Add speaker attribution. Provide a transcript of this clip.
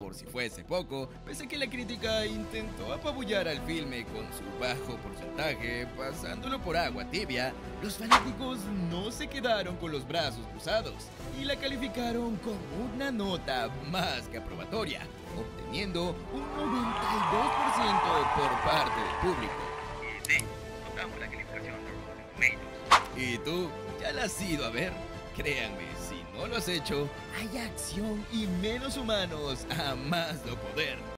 Speaker 1: por si fuese poco, pese a que la crítica intentó apabullar al filme con su bajo porcentaje, pasándolo por agua tibia, los fanáticos no se quedaron con los brazos cruzados y la calificaron con una nota más que aprobatoria, obteniendo un 92% por parte del público.
Speaker 2: Y sí, notamos la calificación de Rotten Tomatoes.
Speaker 1: ¿Y tú? ¿Ya la has ido a ver? Créanme, si no lo has hecho, hay acción y menos humanos a más no poder.